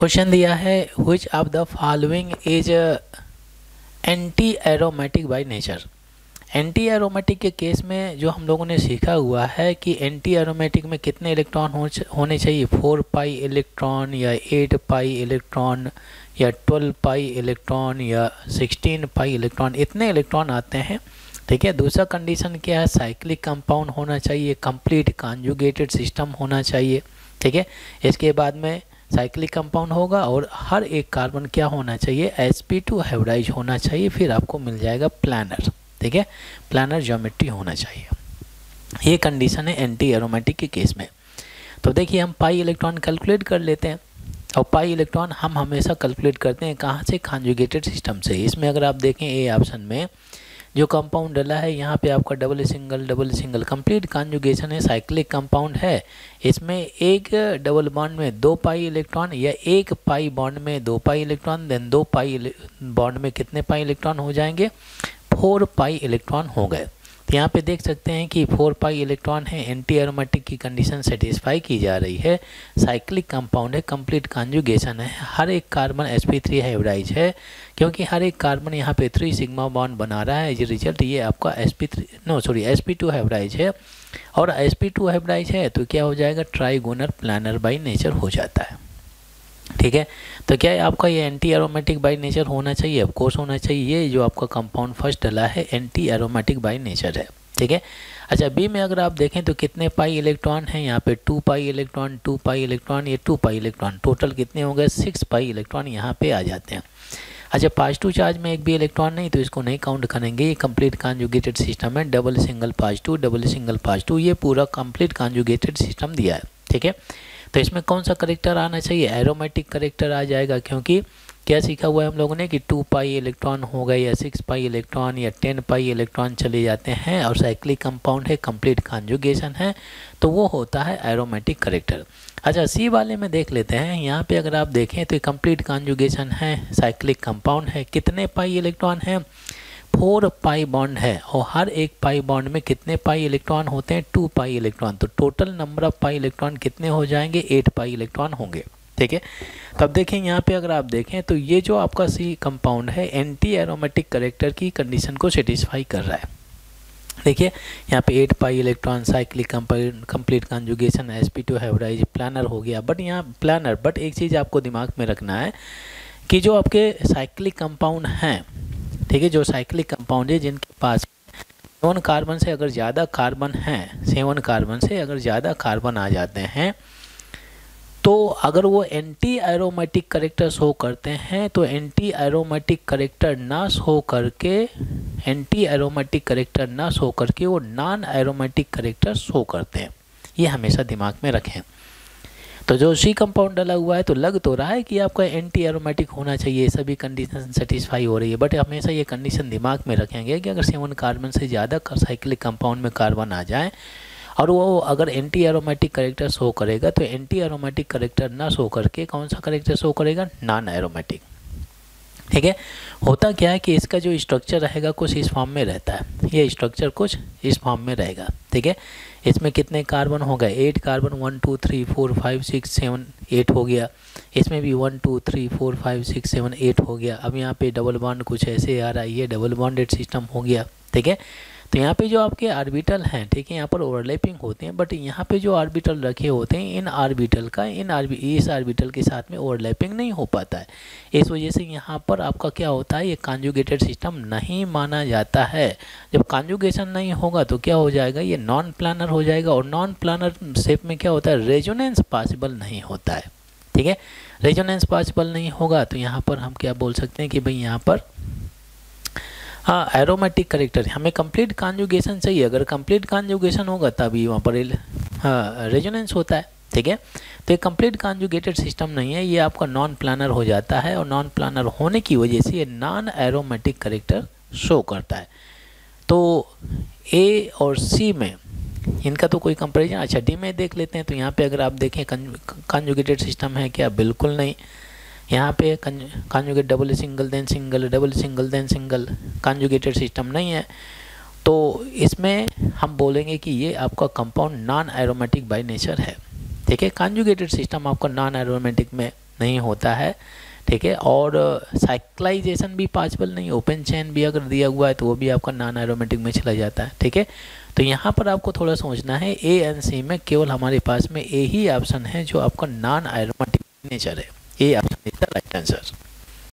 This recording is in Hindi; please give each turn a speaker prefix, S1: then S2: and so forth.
S1: क्वेश्चन दिया है which of the following is anti aromatic by nature. Anti aromatic के केस में जो हम लोगों ने सीखा हुआ है कि एंटी एरोमेटिक में कितने इलेक्ट्रॉन होने चाहिए, 4 पाई इलेक्ट्रॉन या 8 पाई इलेक्ट्रॉन या 12 पाई इलेक्ट्रॉन या 16 पाई इलेक्ट्रॉन, इतने इलेक्ट्रॉन आते हैं। ठीक है। दूसरा कंडीशन क्या है, साइक्लिक कंपाउंड होना चाहिए, कंप्लीट कॉन्जुगेटेड सिस्टम होना चाहिए। ठीक है। इसके बाद में साइक्लिक कंपाउंड होगा और हर एक कार्बन क्या होना चाहिए, sp2 हाइब्रिडाइज होना चाहिए, फिर आपको मिल जाएगा प्लानर। ठीक है, प्लानर ज्योमेट्री होना चाहिए। ये कंडीशन है एंटी एरोमेटिक के केस में। तो देखिए हम पाई इलेक्ट्रॉन कैलकुलेट कर लेते हैं, और पाई इलेक्ट्रॉन हम हमेशा कैलकुलेट करते हैं कहाँ से, कॉन्जुगेटेड सिस्टम से। इसमें अगर आप देखें ए ऑप्शन में जो कंपाउंड डला है यहाँ पे आपका डबल सिंगल कंप्लीट कॉन्जुगेशन है, साइक्लिक कंपाउंड है। इसमें एक डबल बॉन्ड में 2 पाई इलेक्ट्रॉन या एक पाई बॉन्ड में 2 pi electron, then 2 pi bond में कितने पाई इलेक्ट्रॉन हो जाएंगे, 4 पाई इलेक्ट्रॉन हो गए। तो यहाँ पे देख सकते हैं कि 4 पाई इलेक्ट्रॉन है, एंटी एरोमेटिक की कंडीशन सेटिस्फाई की जा रही है, साइक्लिक कंपाउंड है, कंप्लीट कॉन्जुगेशन है, हर एक कार्बन sp3 हाइब्रिडाइज है, क्योंकि हर एक कार्बन यहाँ पे 3 सिग्मा बॉन्ड बना रहा है। एज रिजल्ट ये आपका sp2 हाइब्रिडाइज है, और sp2 हाइब्रिडाइज है तो क्या हो जाएगा, ट्राइगोनल प्लानर बाई नेचर हो जाता है। ठीक है। तो क्या है आपका ये एंटी एरोमेटिक बाय नेचर होना चाहिए, ऑफ कोर्स होना चाहिए। ये जो आपका कंपाउंड फर्स्ट डला है एंटी एरोमेटिक बाय नेचर है। ठीक है। अच्छा, बी में अगर आप देखें तो कितने पाई इलेक्ट्रॉन हैं, यहाँ पे 2 पाई इलेक्ट्रॉन, 2 पाई इलेक्ट्रॉन, ये 2 पाई इलेक्ट्रॉन, टोटल कितने हो गए, 6 पाई इलेक्ट्रॉन यहाँ पे आ जाते हैं। अच्छा, पॉजिटिव चार्ज में एक भी इलेक्ट्रॉन नहीं तो इसको नहीं काउंट करेंगे। ये कंप्लीट कॉन्जुगेटेड सिस्टम है, डबल सिंगल पॉजिटिव, ये पूरा कंप्लीट कॉन्जुगेटेड सिस्टम दिया है। ठीक है। तो इसमें कौन सा करेक्टर आना चाहिए, एरोमेटिक करेक्टर आ जाएगा, क्योंकि क्या सीखा हुआ है हम लोगों ने कि 2 पाई इलेक्ट्रॉन हो गए या 6 पाई इलेक्ट्रॉन या 10 पाई इलेक्ट्रॉन चले जाते हैं, और साइक्लिक कंपाउंड है, कंप्लीट कॉन्जुगेशन है, तो वो होता है एरोमेटिक करेक्टर। अच्छा, सी वाले में देख लेते हैं। यहाँ पे अगर आप देखें तो कंप्लीट कॉन्जुगेशन है, साइक्लिक कंपाउंड है, कितने पाई इलेक्ट्रॉन है, 4 पाई बॉन्ड है, और हर एक पाई बॉन्ड में कितने पाई इलेक्ट्रॉन होते हैं, 2 पाई इलेक्ट्रॉन। तो total number of pi electron कितने हो जाएंगे, 8 पाई इलेक्ट्रॉन होंगे। ठीक है। तब देखें यहाँ पे अगर आप देखें तो ये जो आपका सी कंपाउंड है एंटी एरोमेटिक करेक्टर की कंडीशन को सेटिस्फाई कर रहा है। देखिए यहाँ पे 8 pi electron, cyclic complete conjugation, sp2 hybridise, planar हो गया। बट एक चीज़ आपको दिमाग में रखना है कि जो आपके साइक्लिक कंपाउंड हैं, ठीक है, जो साइक्लिक कंपाउंड है जिनके पास 7 कार्बन से अगर ज़्यादा कार्बन हैं, 7 कार्बन से अगर ज़्यादा कार्बन आ जाते हैं, तो अगर वो एंटी एरोमेटिक करेक्टर शो करते हैं तो एंटी एरोमेटिक करेक्टर ना शो करके वो नॉन एरोमेटिक करेक्टर शो करते हैं। ये हमेशा दिमाग में रखें। तो जो सी कंपाउंड डला हुआ है तो लग तो रहा है कि आपका एंटी एरोमेटिक होना चाहिए, सभी कंडीशन सेटिस्फाई हो रही है, बट हमेशा ये कंडीशन दिमाग में रखेंगे कि अगर 7 कार्बन से ज़्यादा साइक्लिक कंपाउंड में कार्बन आ जाए और वो अगर एंटी एरोमेटिक करेक्टर शो करेगा तो एंटी एरोमेटिक करेक्टर ना शो करके कौन सा करेक्टर शो करेगा, नॉन एरोमेटिक। ठीक है। होता क्या है कि इसका जो स्ट्रक्चर रहेगा कुछ इस फॉर्म में रहता है, ये स्ट्रक्चर कुछ इस फॉर्म में रहेगा। ठीक है। इसमें कितने कार्बन हो गए, 8 कार्बन, 1 2 3 4 5 6 7 8 हो गया। इसमें भी 1 2 3 4 5 6 7 8 हो गया। अब यहाँ पे डबल बॉन्ड कुछ ऐसे आ रहा है, ये डबल बॉन्डेड सिस्टम हो गया। ठीक है। तो यहाँ पे जो आपके ऑर्बिटल हैं, ठीक है, यहाँ पर ओवरलैपिंग होते हैं, बट यहाँ पे जो ऑर्बिटल रखे होते हैं इन ऑर्बिटल का इस ऑर्बिटल के साथ में ओवरलैपिंग नहीं हो पाता है। इस वजह से यहाँ पर आपका क्या होता है, ये कॉन्जुगेटेड सिस्टम नहीं माना जाता है। जब कॉन्जुगेशन नहीं होगा तो क्या हो जाएगा, ये नॉन प्लानर हो जाएगा, और नॉन प्लानर शेप में क्या होता है, रेजोनेंस पॉसिबल नहीं होता है। ठीक है। रेजोनेंस पॉसिबल नहीं होगा तो यहाँ पर हम क्या बोल सकते हैं कि भाई यहाँ पर हाँ एरोमेटिक करेक्टर, हमें कंप्लीट कॉन्जुगेशन चाहिए। अगर कंप्लीट कॉन्जुगेशन होगा तभी वहाँ पर रेजोनेंस होता है। ठीक है। तो ये कंप्लीट कॉन्जुगेटेड सिस्टम नहीं है, ये आपका नॉन प्लानर हो जाता है, और नॉन प्लानर होने की वजह से ये नॉन एरोमेटिक करेक्टर शो करता है। तो ए और सी में इनका तो कोई कंपेरिजन। अच्छा, डी में देख लेते हैं। तो यहाँ पे अगर आप देखें कॉन्जुगेटेड सिस्टम है क्या, बिल्कुल नहीं। यहाँ पे conjugate double single then single conjugated system नहीं है। तो इसमें हम बोलेंगे कि ये आपका compound non aromatic by nature है। ठीक है। कॉन्जुगेटेड सिस्टम आपका नॉन एरोमेटिक में नहीं होता है, ठीक है। और साइक्लाइजेशन भी पॉसिबल नहीं, ओपन चेन भी अगर दिया हुआ है तो वो भी आपका नॉन एरोमेटिक में चला जाता है, ठीक है। तो यहाँ पर आपको थोड़ा सोचना है, ए एंड सी में केवल हमारे पास में ए ही ऑप्शन है जो आपका नॉन एरोमेटिक नेचर है। A option is the right answer.